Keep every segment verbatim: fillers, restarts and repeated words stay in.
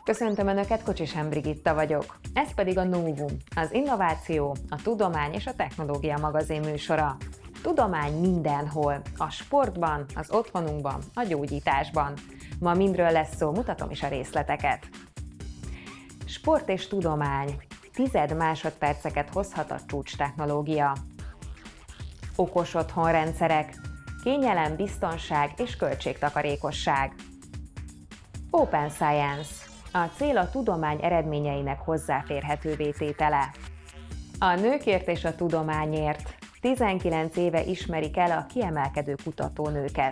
Köszöntöm Önöket, Kocsisán Brigitta vagyok. Ez pedig a Novum, az innováció, a tudomány és a technológia magazin műsora. Tudomány mindenhol, a sportban, az otthonunkban, a gyógyításban. Ma mindről lesz szó, mutatom is a részleteket. Sport és tudomány. Tized másodperceket hozhat a csúcs technológia. Okos otthonrendszerek. Kényelem, biztonság és költségtakarékosság. Open Science. A cél a tudomány eredményeinek hozzáférhetővé tétele. A nőkért és a tudományért. tizenkilenc éve ismerik el a kiemelkedő kutatónőket.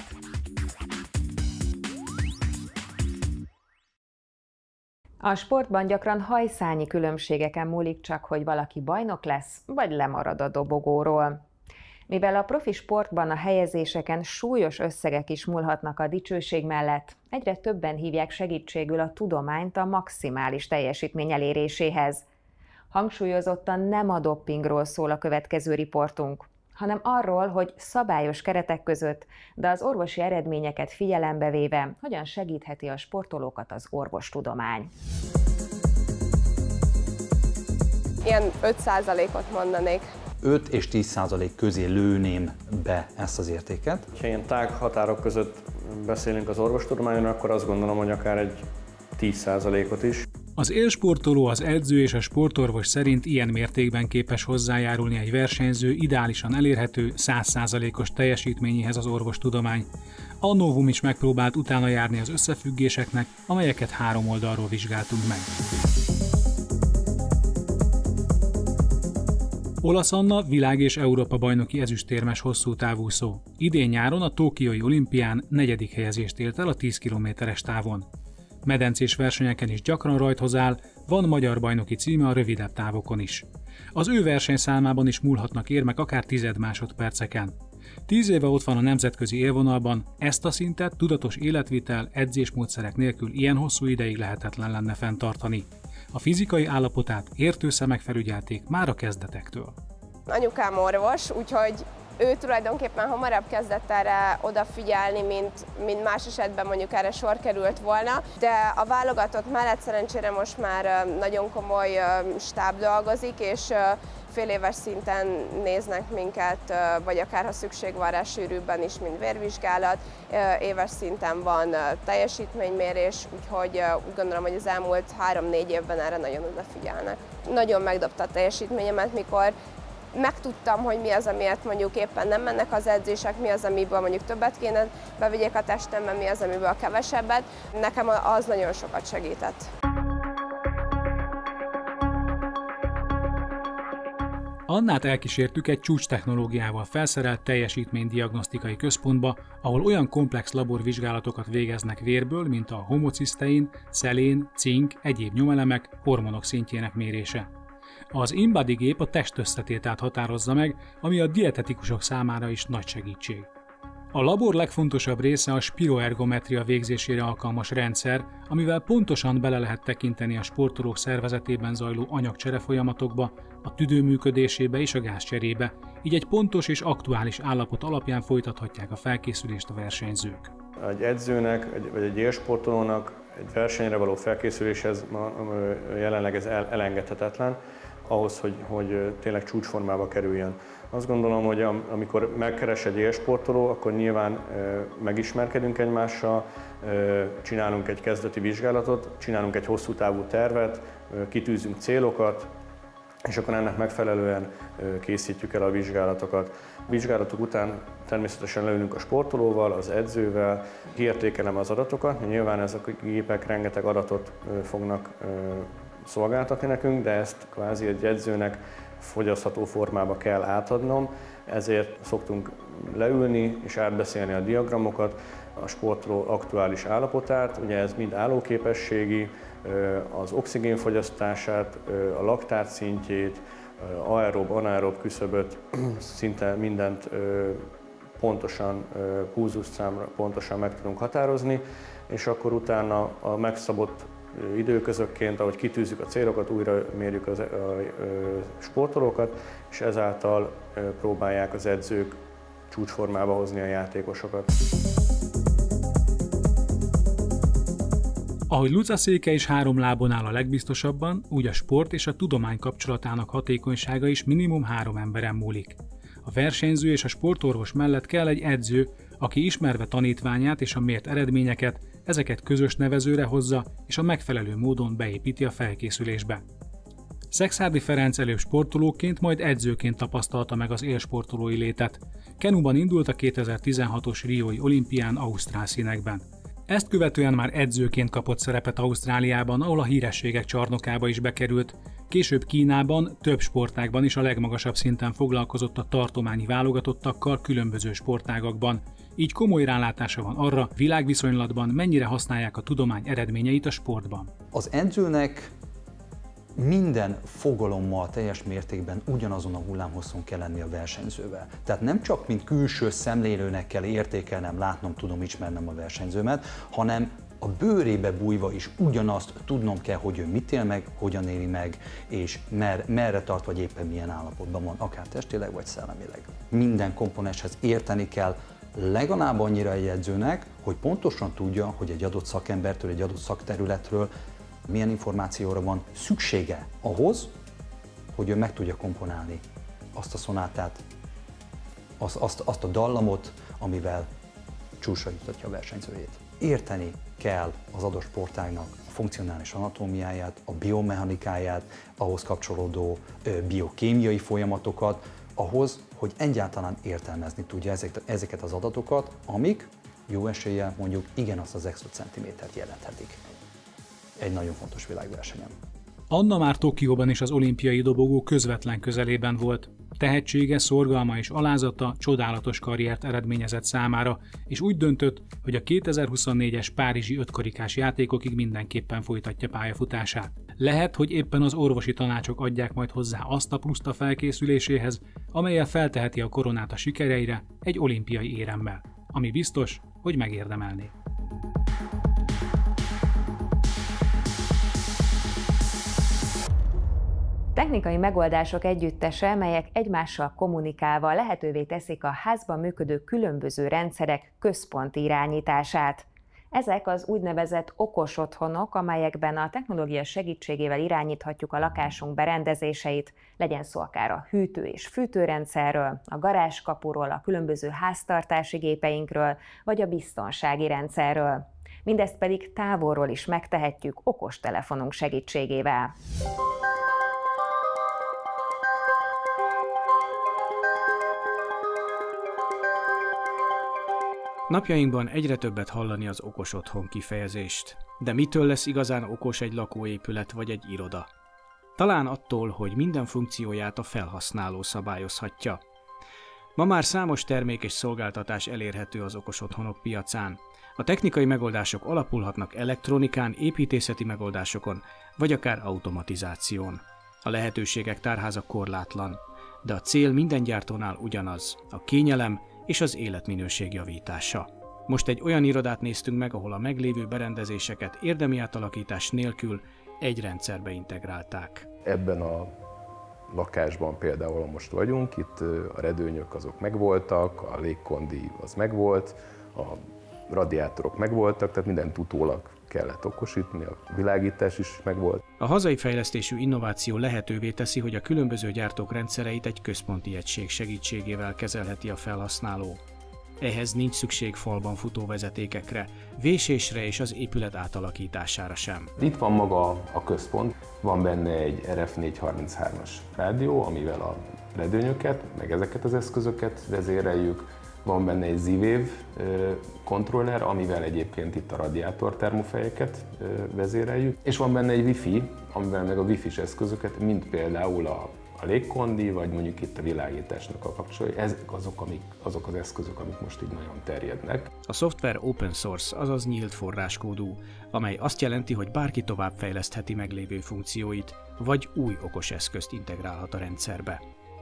A sportban gyakran hajszányi különbségeken múlik csak, hogy valaki bajnok lesz, vagy lemarad a dobogóról. Mivel a profi sportban a helyezéseken súlyos összegek is múlhatnak a dicsőség mellett, egyre többen hívják segítségül a tudományt a maximális teljesítmény eléréséhez. Hangsúlyozottan nem a doppingról szól a következő riportunk, hanem arról, hogy szabályos keretek között, de az orvosi eredményeket figyelembe véve, hogyan segítheti a sportolókat az orvostudomány. Ilyen öt százalékot mondanék. öt és tíz százalék közé lőném be ezt az értéket. Ha ilyen tág határok között beszélünk az orvostudományon, akkor azt gondolom, hogy akár egy tíz százalékot is. Az élsportoló, az edző és a sportorvos szerint ilyen mértékben képes hozzájárulni egy versenyző ideálisan elérhető száz százalékos teljesítményéhez az orvostudomány. A Novum is megpróbált utána járni az összefüggéseknek, amelyeket három oldalról vizsgáltunk meg. Olasz Anna világ- és Európa-bajnoki ezüstérmes hosszútávúszó. Idén nyáron a tokiói olimpián negyedik helyezést ért el a tíz kilométeres távon. Medencés versenyeken is gyakran rajthoz áll, van magyar bajnoki címe a rövidebb távokon is. Az ő versenyszámában is múlhatnak érmek akár tized másodperceken. Tíz éve ott van a nemzetközi élvonalban, ezt a szintet tudatos életvitel, edzésmódszerek nélkül ilyen hosszú ideig lehetetlen lenne fenntartani. A fizikai állapotát értő szemek felügyelték már a kezdetektől. Anyukám orvos, úgyhogy ő tulajdonképpen hamarabb kezdett erre odafigyelni, mint, mint más esetben mondjuk erre sor került volna, de a válogatott mellett szerencsére most már nagyon komoly stáb dolgozik, és fél éves szinten néznek minket, vagy akár ha szükség van rá sűrűbben is, mint vérvizsgálat. Éves szinten van teljesítménymérés, úgyhogy úgy gondolom, hogy az elmúlt három-négy évben erre nagyon odafigyelnek. Nagyon megdobta a teljesítményemet, mikor megtudtam, hogy mi az, amiért mondjuk éppen nem mennek az edzések, mi az, amiből mondjuk többet kéne bevigyék a testemben, mi az, amiből kevesebbet. Nekem az nagyon sokat segített. Annát elkísértük egy csúcs technológiával felszerelt teljesítménydiagnosztikai központba, ahol olyan komplex laborvizsgálatokat végeznek vérből, mint a homocisztein, szelén, cink, egyéb nyomelemek, hormonok szintjének mérése. Az InBody gép a testösszetételt határozza meg, ami a dietetikusok számára is nagy segítség. A labor legfontosabb része a spiroergometria végzésére alkalmas rendszer, amivel pontosan bele lehet tekinteni a sportolók szervezetében zajló anyagcsere folyamatokba, a tüdő működésébe és a gázcserébe, így egy pontos és aktuális állapot alapján folytathatják a felkészülést a versenyzők. Egy edzőnek, vagy egy élsportolónak egy versenyre való felkészüléshez jelenleg ez elengedhetetlen, ahhoz, hogy, hogy tényleg csúcsformába kerüljön. Azt gondolom, hogy amikor megkeres egy élsportoló, akkor nyilván megismerkedünk egymással, csinálunk egy kezdeti vizsgálatot, csinálunk egy hosszú távú tervet, kitűzünk célokat, és akkor ennek megfelelően készítjük el a vizsgálatokat. A vizsgálatok után természetesen leülünk a sportolóval, az edzővel, kiértékelem az adatokat, nyilván ezek a gépek rengeteg adatot fognak szolgáltatni nekünk, de ezt kvázi egy edzőnek fogyasztható formába kell átadnom, ezért szoktunk leülni és átbeszélni a diagramokat, a sportoló aktuális állapotát, ugye ez mind állóképességi, az oxigénfogyasztását, a laktát szintjét, aerob, anaerob küszöböt, szinte mindent pontosan, pulzusszámra pontosan meg tudunk határozni, és akkor utána a megszabott időközökként, ahogy kitűzzük a célokat, újra mérjük az, a, a, a sportolókat, és ezáltal próbálják az edzők csúcsformába hozni a játékosokat. Ahogy Luca széke is három lábon áll a legbiztosabban, úgy a sport és a tudomány kapcsolatának hatékonysága is minimum három emberen múlik. A versenyző és a sportorvos mellett kell egy edző, aki ismerve tanítványát és a mért eredményeket, ezeket közös nevezőre hozza és a megfelelő módon beépíti a felkészülésbe. Szekszárdi Ferenc előbb sportolóként, majd edzőként tapasztalta meg az élsportolói létet. Kenuban indult a kétezer-tizenhatos riói olimpián ausztrál színekben. Ezt követően már edzőként kapott szerepet Ausztráliában, ahol a hírességek csarnokába is bekerült. Később Kínában, több sportágban is a legmagasabb szinten foglalkozott a tartományi válogatottakkal különböző sportágakban. Így komoly rálátása van arra, világviszonylatban mennyire használják a tudomány eredményeit a sportban. Az edzőnek minden fogalommal teljes mértékben ugyanazon a hullámhosszon kell lenni a versenyzővel. Tehát nem csak mint külső szemlélőnek kell értékelnem, látnom, tudom, ismernem a versenyzőmet, hanem a bőrébe bújva is ugyanazt tudnom kell, hogy ő mit él meg, hogyan éli meg, és mer, merre tart, vagy éppen milyen állapotban van, akár testileg, vagy szellemileg. Minden komponenshez érteni kell, legalább annyira egy edzőnek, hogy pontosan tudja, hogy egy adott szakembertől, egy adott szakterületről milyen információra van szüksége ahhoz, hogy ő meg tudja komponálni azt a szonátát, azt, azt, azt a dallamot, amivel csúcsra jutatja a versenyzőjét. Érteni kell az adott sportágnak a funkcionális anatómiáját, a biomechanikáját, ahhoz kapcsolódó biokémiai folyamatokat, ahhoz, hogy egyáltalán értelmezni tudja ezeket, ezeket az adatokat, amik jó eséllyel mondjuk igen azt az extra centimétert jelenthetik egy nagyon fontos világversenyen. Anna már Tokióban is az olimpiai dobogó közvetlen közelében volt. Tehetsége, szorgalma és alázata csodálatos karriert eredményezett számára, és úgy döntött, hogy a kétezer-huszonnégyes párizsi ötkarikás játékokig mindenképpen folytatja pályafutását. Lehet, hogy éppen az orvosi tanácsok adják majd hozzá azt a pluszt a felkészüléséhez, amellyel felteheti a koronát a sikereire egy olimpiai éremmel, ami biztos, hogy megérdemelné. Technikai megoldások együttese, melyek egymással kommunikálva lehetővé teszik a házban működő különböző rendszerek központi irányítását. Ezek az úgynevezett okos otthonok, amelyekben a technológia segítségével irányíthatjuk a lakásunk berendezéseit, legyen szó akár a hűtő- és fűtőrendszerről, a garázskapuról, a különböző háztartási gépeinkről, vagy a biztonsági rendszerről. Mindezt pedig távolról is megtehetjük okostelefonunk segítségével. Napjainkban egyre többet hallani az okos otthon kifejezést. De mitől lesz igazán okos egy lakóépület vagy egy iroda? Talán attól, hogy minden funkcióját a felhasználó szabályozhatja. Ma már számos termék és szolgáltatás elérhető az okos otthonok piacán. A technikai megoldások alapulhatnak elektronikán, építészeti megoldásokon, vagy akár automatizáción. A lehetőségek tárháza korlátlan, de a cél minden gyártónál ugyanaz, a kényelem és az életminőség javítása. Most egy olyan irodát néztünk meg, ahol a meglévő berendezéseket érdemi átalakítás nélkül egy rendszerbe integrálták. Ebben a lakásban például, ahol most vagyunk, itt a redőnyök azok megvoltak, a légkondi az megvolt, a radiátorok megvoltak, tehát mindent utólag kellett okosítani, a világítás is megvolt. A hazai fejlesztésű innováció lehetővé teszi, hogy a különböző gyártók rendszereit egy központi egység segítségével kezelheti a felhasználó. Ehhez nincs szükség falban futó vezetékekre, vésésre és az épület átalakítására sem. Itt van maga a központ, van benne egy er ef négyszázharminchárom-as rádió, amivel a redőnyöket, meg ezeket az eszközöket vezéreljük. Van benne egy Z-Wave kontroller, amivel egyébként itt a radiátor termofejeket vezéreljük, és van benne egy Wi-Fi, amivel meg a Wi-Fi-s eszközöket, mint például a, a légkondi, vagy mondjuk itt a világításnak a kapcsolói, ezek azok, amik, azok az eszközök, amik most így nagyon terjednek. A szoftver open source, azaz nyílt forráskódú, amely azt jelenti, hogy bárki továbbfejlesztheti meglévő funkcióit, vagy új okos eszközt integrálhat a rendszerbe.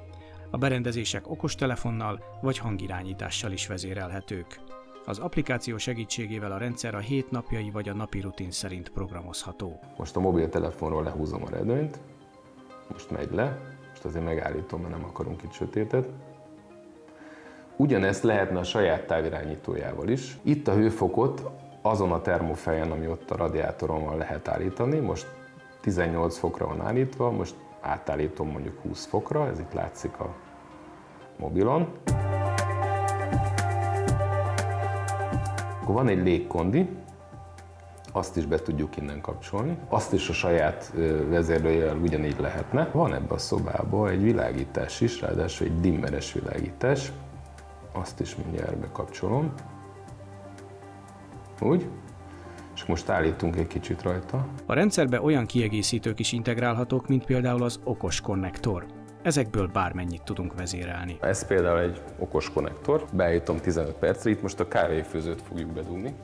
A berendezések okostelefonnal vagy hangirányítással is vezérelhetők. Az applikáció segítségével a rendszer a hét napjai vagy a napi rutin szerint programozható. Most a mobiltelefonról lehúzom a redőnyt, most megy le, most azért megállítom, mert nem akarunk itt sötétet. Ugyanezt lehetne a saját távirányítójával is. Itt a hőfokot azon a termofejen, ami ott a radiátoron van, lehet állítani. Most tizennyolc fokra van állítva, most átállítom mondjuk húsz fokra, ez itt látszik a mobilon. Akkor van egy légkondi, azt is be tudjuk innen kapcsolni. Azt is a saját vezérlőjével ugyanígy lehetne. Van ebben a szobában egy világítás is, ráadásul egy dimmeres világítás. Azt is mindjárt bekapcsolom. Úgy. És most állítunk egy kicsit rajta. A rendszerbe olyan kiegészítők is integrálhatók, mint például az okos konnektor. Ezekből bármennyit tudunk vezérelni. Ez például egy okos konnektor. Beállítom tizenöt percre, itt most a kávéfőzőt fogjuk bedugni.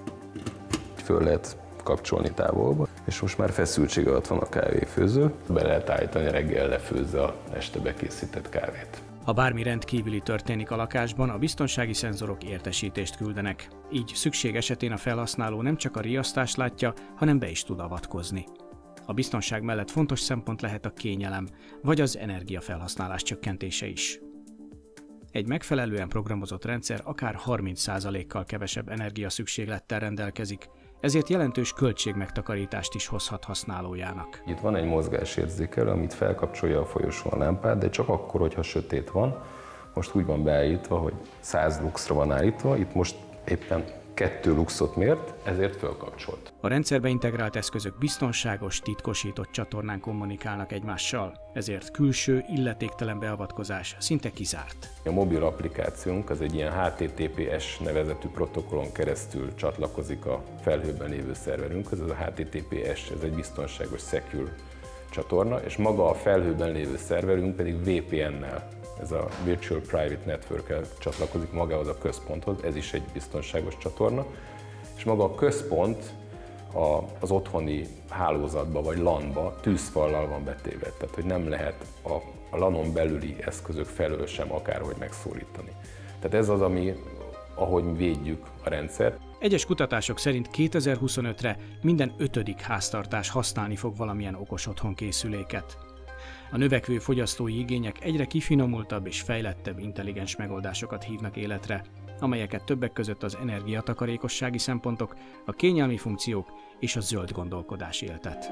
Föl lehet kapcsolni távolba, és most már feszültség alatt van a kávéfőző. Be lehet állítani, reggel lefőzze a este bekészített kávét. Ha bármi rendkívüli történik a lakásban, a biztonsági szenzorok értesítést küldenek. Így szükség esetén a felhasználó nem csak a riasztást látja, hanem be is tud avatkozni. A biztonság mellett fontos szempont lehet a kényelem, vagy az energiafelhasználás csökkentése is. Egy megfelelően programozott rendszer akár harminc százalékkal kevesebb energiaszükséglettel rendelkezik, ezért jelentős költségmegtakarítást is hozhat használójának. Itt van egy mozgásérzékelő, amit felkapcsolja a folyosón a lámpát, de csak akkor, hogyha sötét van. Most úgy van beállítva, hogy száz luxra van állítva, itt most éppen kettő luxot mért, ezért fölkapcsolt. A rendszerbe integrált eszközök biztonságos, titkosított csatornán kommunikálnak egymással, ezért külső, illetéktelen beavatkozás szinte kizárt. A mobil applikációnk az egy ilyen há té té pé es nevezetű protokollon keresztül csatlakozik a felhőben lévő szerverünkhöz. Ez a há té té pé es, ez egy biztonságos, secure csatorna, és maga a felhőben lévő szerverünk pedig vé pé en-nel, ez a Virtual Private Network-el csatlakozik magához a központhoz, ez is egy biztonságos csatorna, és maga a központ a, az otthoni hálózatba vagy lánba tűzfallal van betéve, tehát hogy nem lehet a, a lánon belüli eszközök felől sem akárhogy megszólítani. Tehát ez az, ami, ahogy védjük a rendszert. Egyes kutatások szerint kétezer-huszonötre minden ötödik háztartás használni fog valamilyen okos otthonkészüléket. A növekvő fogyasztói igények egyre kifinomultabb és fejlettebb intelligens megoldásokat hívnak életre, amelyeket többek között az energiatakarékossági szempontok, a kényelmi funkciók és a zöld gondolkodás éltet.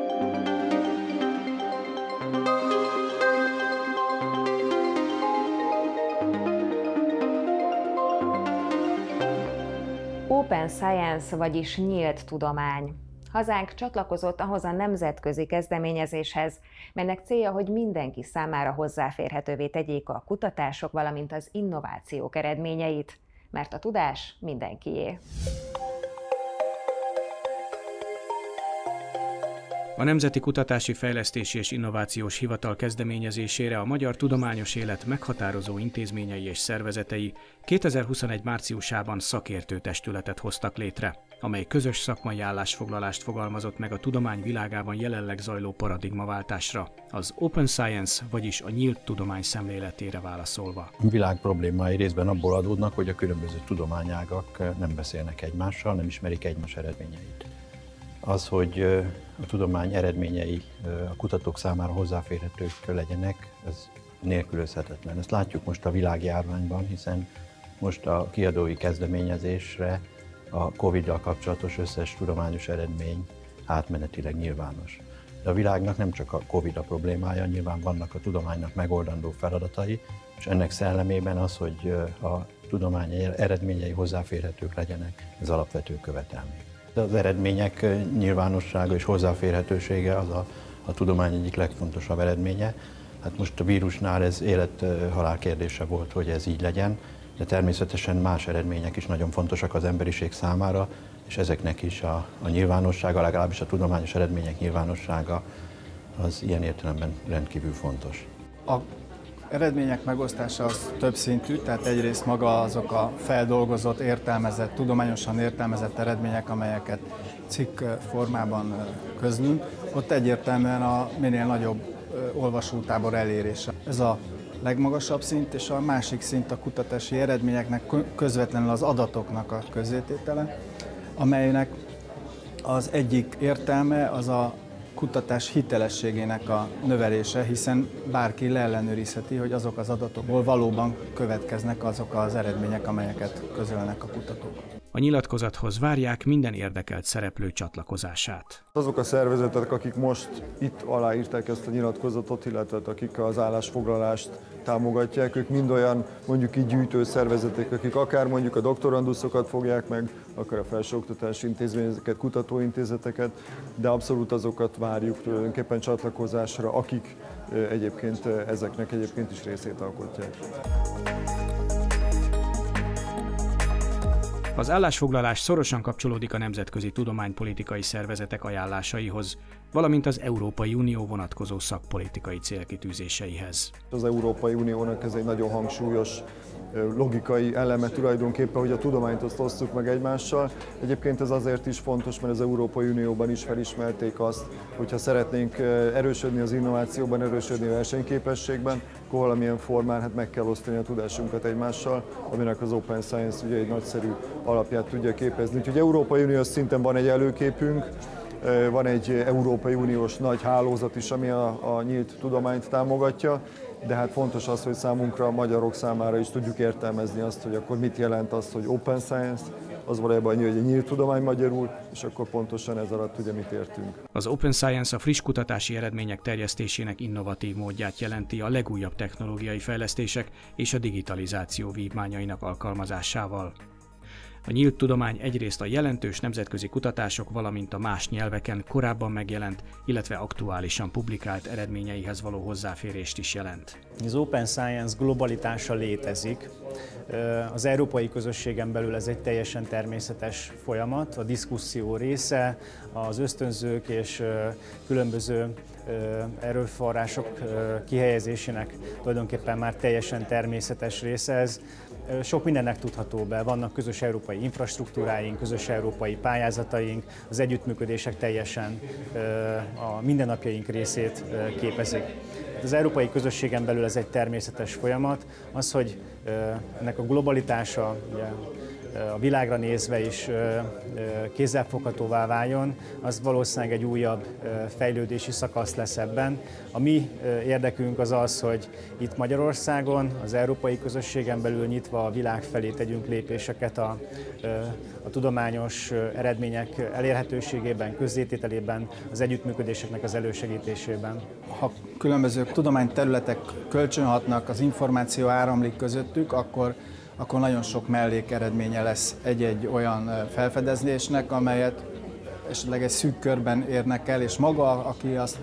Open Science, vagyis nyílt tudomány. Hazánk csatlakozott ahhoz a nemzetközi kezdeményezéshez, melynek célja, hogy mindenki számára hozzáférhetővé tegyék a kutatások, valamint az innovációk eredményeit, mert a tudás mindenkié. A Nemzeti Kutatási Fejlesztési és Innovációs Hivatal kezdeményezésére a magyar tudományos élet meghatározó intézményei és szervezetei kétezer-huszonegy márciusában szakértőtestületet hoztak létre, amely közös szakmai állásfoglalást fogalmazott meg a tudomány világában jelenleg zajló paradigmaváltásra, az Open Science, vagyis a nyílt tudomány szemléletére válaszolva. A világ problémái részben abból adódnak, hogy a különböző tudományágak nem beszélnek egymással, nem ismerik egymás eredményeit. Az, hogy a tudomány eredményei a kutatók számára hozzáférhetők legyenek, ez nélkülözhetetlen. Ezt látjuk most a világjárványban, hiszen most a kiadói kezdeményezésre a Coviddal kapcsolatos összes tudományos eredmény átmenetileg nyilvános. De a világnak nem csak a Covid a problémája, nyilván vannak a tudománynak megoldandó feladatai, és ennek szellemében az, hogy a tudomány eredményei hozzáférhetők legyenek, ez alapvető követelmény. Az eredmények nyilvánossága és hozzáférhetősége az a, a tudomány egyik legfontosabb eredménye. Hát most a vírusnál ez élet-halál kérdése volt, hogy ez így legyen, de természetesen más eredmények is nagyon fontosak az emberiség számára, és ezeknek is a, a nyilvánossága, legalábbis a tudományos eredmények nyilvánossága az ilyen értelemben rendkívül fontos. A eredmények megosztása az több szintű, tehát egyrészt maga azok a feldolgozott, értelmezett, tudományosan értelmezett eredmények, amelyeket cikk formában közlünk, ott egyértelműen a minél nagyobb olvasótábor elérése. Ez a legmagasabb szint, és a másik szint a kutatási eredményeknek közvetlenül az adatoknak a közzététele, amelynek az egyik értelme az a kutatás hitelességének a növelése, hiszen bárki leellenőrizheti, hogy azok az adatokból valóban következnek azok az eredmények, amelyeket közölnek a kutatók. A A nyilatkozathoz várják minden érdekelt szereplő csatlakozását. Azok a szervezetek, akik most itt aláírták ezt a nyilatkozatot, illetve akik az állásfoglalást támogatják, ők mind olyan mondjuk így gyűjtő szervezetek, akik akár mondjuk a doktoranduszokat fogják meg, akár a felsőoktatási intézményeket, kutatóintézeteket, de abszolút azokat várjuk tulajdonképpen csatlakozásra, akik egyébként ezeknek egyébként is részét alkotják. Az állásfoglalás szorosan kapcsolódik a nemzetközi tudománypolitikai szervezetek ajánlásaihoz, valamint az Európai Unió vonatkozó szakpolitikai célkitűzéseihez. Az Európai Uniónak ez egy nagyon hangsúlyos logikai eleme tulajdonképpen, hogy a tudományt azt osztjuk meg egymással. Egyébként ez azért is fontos, mert az Európai Unióban is felismerték azt, hogyha szeretnénk erősödni az innovációban, erősödni a versenyképességben, akkor valamilyen formán hát meg kell osztani a tudásunkat egymással, aminek az Open Science ugye egy nagyszerű alapját tudja képezni. Úgyhogy Európai Uniós szinten van egy előképünk, van egy Európai Uniós nagy hálózat is, ami a, a nyílt tudományt támogatja, de hát fontos az, hogy számunkra, a magyarok számára is tudjuk értelmezni azt, hogy akkor mit jelent az, hogy Open Science, az valójában annyi, hogy egy nyílt tudomány magyarul, és akkor pontosan ez alatt ugye mit értünk. Az Open Science a friss kutatási eredmények terjesztésének innovatív módját jelenti a legújabb technológiai fejlesztések és a digitalizáció vívmányainak alkalmazásával. A nyílt tudomány egyrészt a jelentős nemzetközi kutatások, valamint a más nyelveken korábban megjelent, illetve aktuálisan publikált eredményeihez való hozzáférést is jelent. Az Open Science globalitása létezik. Az európai közösségen belül ez egy teljesen természetes folyamat, a diszkuszió része, az ösztönzők és különböző erőforrások kihelyezésének tulajdonképpen már teljesen természetes része ez. Sok mindennek tudható be, vannak közös európai infrastruktúráink, közös európai pályázataink, az együttműködések teljesen a mindennapjaink részét képezik. Az európai közösségen belül ez egy természetes folyamat, az, hogy ennek a globalitása, ugye, a világra nézve is kézzelfoghatóvá váljon, az valószínűleg egy újabb fejlődési szakasz lesz ebben. A mi érdekünk az az, hogy itt Magyarországon, az európai közösségen belül nyitva a világ felé tegyünk lépéseket a, a tudományos eredmények elérhetőségében, közzétételében, az együttműködéseknek az elősegítésében. Ha különböző tudományterületek kölcsönhatnak, az információ áramlik közöttük, akkor akkor nagyon sok mellékeredménye lesz egy-egy olyan felfedezésnek, amelyet esetleg egy szűk körben érnek el, és maga, aki azt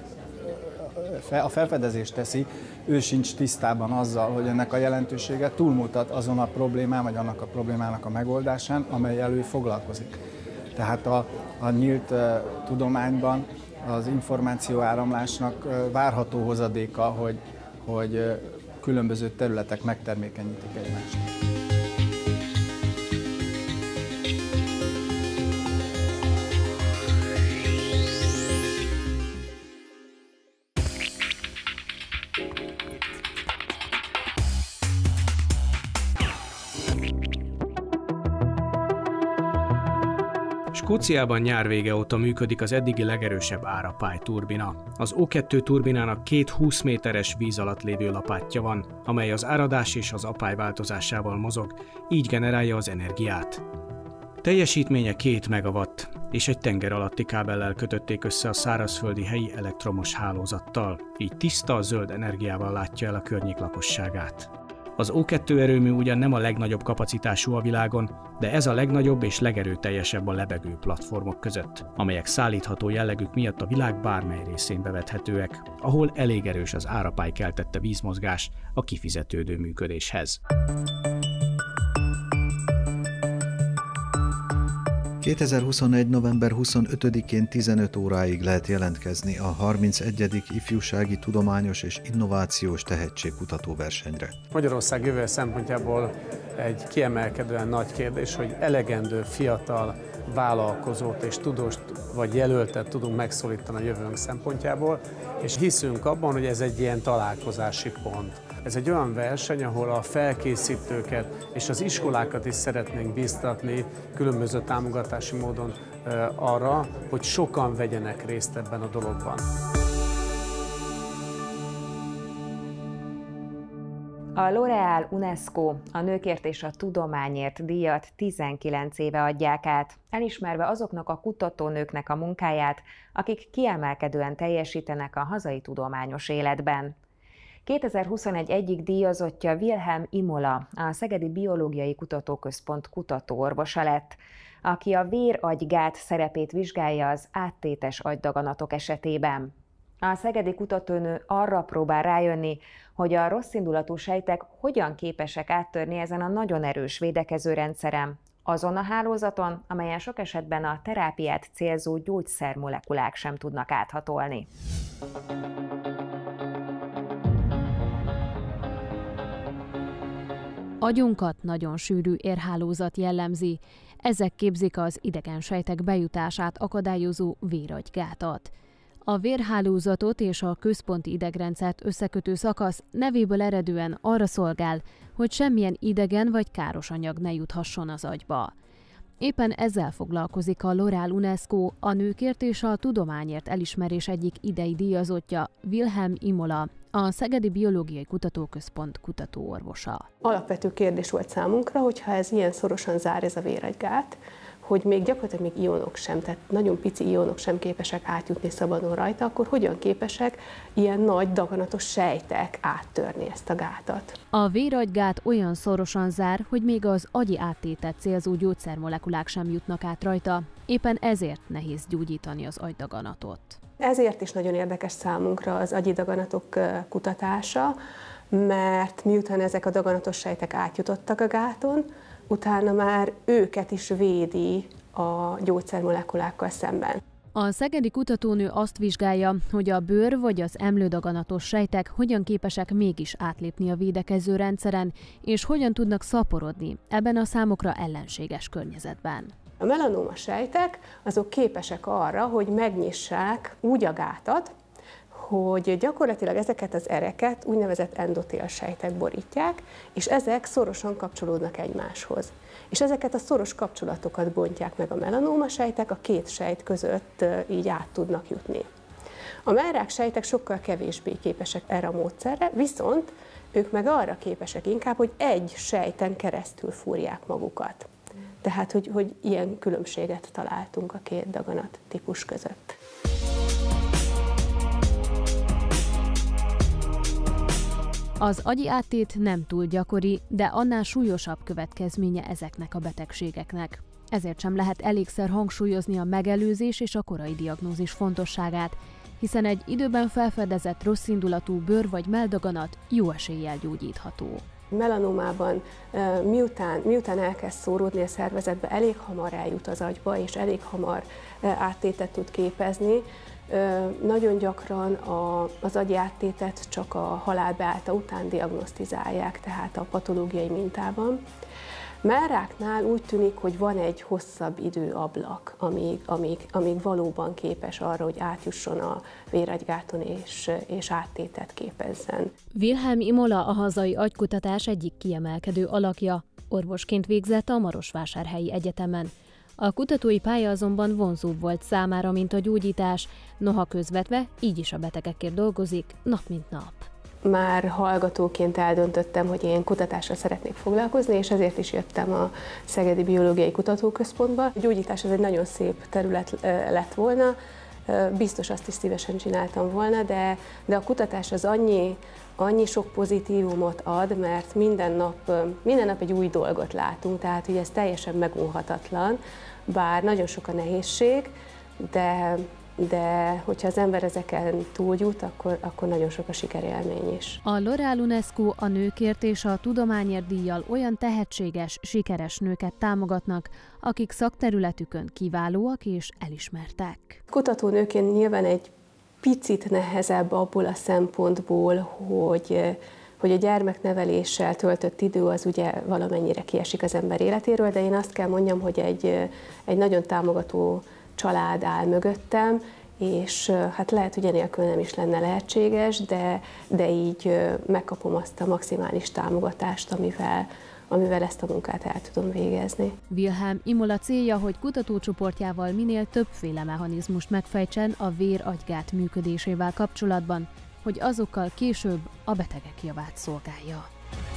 a felfedezést teszi, ő sincs tisztában azzal, hogy ennek a jelentősége túlmutat azon a problémán, vagy annak a problémának a megoldásán, amelyel ő foglalkozik. Tehát a, a nyílt uh, tudományban az információ áramlásnak uh, várható hozadéka, hogy, hogy uh, különböző területek megtermékenyítik egymást. Skóciában nyár vége óta működik az eddigi legerősebb árapályturbina. Az O kettő turbinának két húsz méteres víz alatt lévő lapátja van, amely az áradás és az apály változásával mozog, így generálja az energiát. Teljesítménye két megawatt, és egy tenger alatti kábellel kötötték össze a szárazföldi helyi elektromos hálózattal, így tiszta, zöld energiával látja el a környék lakosságát. Az O kettő erőmű ugyan nem a legnagyobb kapacitású a világon, de ez a legnagyobb és legerőteljesebb a lebegő platformok között, amelyek szállítható jellegük miatt a világ bármely részén bevethetőek, ahol elég erős az árapály keltette vízmozgás a kifizetődő működéshez. kétezer-huszonegy. november huszonötödikén tizenöt óráig lehet jelentkezni a harmincegyedik ifjúsági tudományos és innovációs tehetségkutató versenyre. Magyarország jövője szempontjából egy kiemelkedően nagy kérdés, hogy elegendő fiatal vállalkozót és tudóst vagy jelöltet tudunk megszólítani a jövőnk szempontjából, és hiszünk abban, hogy ez egy ilyen találkozási pont. Ez egy olyan verseny, ahol a felkészítőket és az iskolákat is szeretnénk biztatni különböző támogatási módon arra, hogy sokan vegyenek részt ebben a dologban. A L'Oréal UNESCO a Nőkért és a Tudományért díjat tizenkilenc éve adják át, elismerve azoknak a kutatónőknek a munkáját, akik kiemelkedően teljesítenek a hazai tudományos életben. kétezer-huszonegy egyik díjazottja Wilhelm Imola, a Szegedi Biológiai Kutatóközpont kutatóorvosa lett, aki a vér-agy-gát szerepét vizsgálja az áttétes agydaganatok esetében. A szegedi kutatónő arra próbál rájönni, hogy a rosszindulatú sejtek hogyan képesek áttörni ezen a nagyon erős védekező rendszeren, azon a hálózaton, amelyen sok esetben a terápiát célzó gyógyszermolekulák sem tudnak áthatolni. Agyunkat nagyon sűrű érhálózat jellemzi, ezek képzik az idegen sejtek bejutását akadályozó vér-agy-gátat. A vérhálózatot és a központi idegrendszert összekötő szakasz nevéből eredően arra szolgál, hogy semmilyen idegen vagy káros anyag ne juthasson az agyba. Éppen ezzel foglalkozik a L'Oréal UNESCO, a Nőkért és a Tudományért elismerés egyik idei díjazottja, Wilhelm Imola, a Szegedi Biológiai Kutatóközpont kutatóorvosa. Alapvető kérdés volt számunkra, hogyha ez ilyen szorosan zár ez a vér-agy-gát, hogy még gyakorlatilag még ionok sem, tehát nagyon pici ionok sem képesek átjutni szabadon rajta, akkor hogyan képesek ilyen nagy daganatos sejtek áttörni ezt a gátat? A vér-agy-gát olyan szorosan zár, hogy még az agyi áttétet célzó gyógyszermolekulák sem jutnak át rajta, éppen ezért nehéz gyógyítani az agydaganatot. Ezért is nagyon érdekes számunkra az agyi daganatok kutatása, mert miután ezek a daganatos sejtek átjutottak a gáton, utána már őket is védi a gyógyszermolekulákkal szemben. A szegedi kutatónő azt vizsgálja, hogy a bőr vagy az emlődaganatos sejtek hogyan képesek mégis átlépni a védekező rendszeren, és hogyan tudnak szaporodni ebben a számokra ellenséges környezetben. A melanóma sejtek azok képesek arra, hogy megnyissák úgy a gátat, hogy gyakorlatilag ezeket az ereket úgynevezett endotél sejtek borítják, és ezek szorosan kapcsolódnak egymáshoz. És ezeket a szoros kapcsolatokat bontják meg a melanóma sejtek, a két sejt között így át tudnak jutni. A mellrák sejtek sokkal kevésbé képesek erre a módszerre, viszont ők meg arra képesek inkább, hogy egy sejten keresztül fúrják magukat. Tehát, hogy, hogy ilyen különbséget találtunk a két daganat típus között. Az agyi áttét nem túl gyakori, de annál súlyosabb következménye ezeknek a betegségeknek. Ezért sem lehet elégszer hangsúlyozni a megelőzés és a korai diagnózis fontosságát, hiszen egy időben felfedezett rosszindulatú bőr- vagy melldaganat jó eséllyel gyógyítható. Melanómában miután, miután elkezd szóródni a szervezetbe, elég hamar eljut az agyba, és elég hamar áttétet tud képezni. Nagyon gyakran a, az agyi áttétet csak a halál beállta után diagnosztizálják, tehát a patológiai mintában. Mellráknál úgy tűnik, hogy van egy hosszabb időablak, amíg, amíg, amíg valóban képes arra, hogy átjusson a vér-agy-gáton és, és áttétet képezzen. Wilhelm Imola a hazai agykutatás egyik kiemelkedő alakja. Orvosként végzett a Marosvásárhelyi Egyetemen. A kutatói pálya azonban vonzóbb volt számára, mint a gyógyítás, noha közvetve így is a betegekért dolgozik, nap mint nap. Már hallgatóként eldöntöttem, hogy én kutatással szeretnék foglalkozni, és ezért is jöttem a Szegedi Biológiai Kutatóközpontba. A gyógyítás az egy nagyon szép terület lett volna, biztos azt is szívesen csináltam volna, de, de a kutatás az annyi, annyi sok pozitívumot ad, mert minden nap, minden nap egy új dolgot látunk, tehát hogy ez teljesen megunhatatlan, bár nagyon sok a nehézség, de, de hogyha az ember ezeken túljut, akkor, akkor nagyon sok a sikerélmény is. A L'Oréal UNESCO a Nőkért és a Tudományért díjjal olyan tehetséges, sikeres nőket támogatnak, akik szakterületükön kiválóak és elismertek. Kutatónőként nyilván egy picit nehezebb abból a szempontból, hogy, hogy a gyermekneveléssel töltött idő az ugye valamennyire kiesik az ember életéről, de én azt kell mondjam, hogy egy, egy nagyon támogató család áll mögöttem, és hát lehet, hogy enélkül nem is lenne lehetséges, de, de így megkapom azt a maximális támogatást, amivel, amivel ezt a munkát el tudom végezni. Wilhelm Imola célja, hogy kutatócsoportjával minél többféle mechanizmust megfejtsen a vér-agy-gát működésével kapcsolatban, hogy azokkal később a betegek javát szolgálja.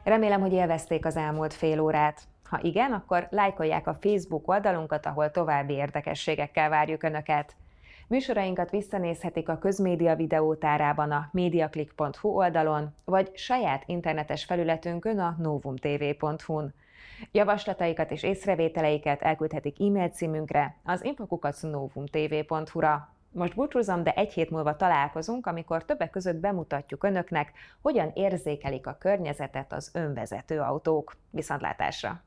Remélem, hogy élvezték az elmúlt fél órát. Ha igen, akkor lájkolják a Facebook oldalunkat, ahol további érdekességekkel várjuk Önöket. Műsorainkat visszanézhetik a Közmédia videótárában a mediaclick pont hu oldalon, vagy saját internetes felületünkön a novumtv pont hu-n. Javaslataikat és észrevételeiket elküldhetik e-mail címünkre, az info kukac novumtv pont hu-ra. Most búcsúzom, de egy hét múlva találkozunk, amikor többek között bemutatjuk Önöknek, hogyan érzékelik a környezetet az önvezető autók. Viszontlátásra!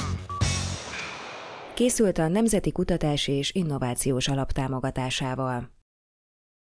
Készült a Nemzeti Kutatási és Innovációs Alap támogatásával.